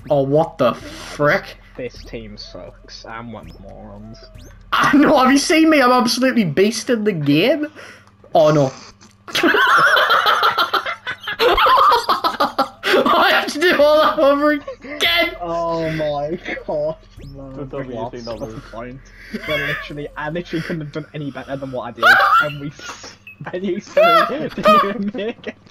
Oh, what the frick? This team sucks. I'm one morons. I know, have you seen me? I'm absolutely beast in the game. Oh no. I have to do all that over again! Oh my god, no. Don't tell me you think that What's the was- point? I literally couldn't have done any better than what I did, and you said, didn't even make it.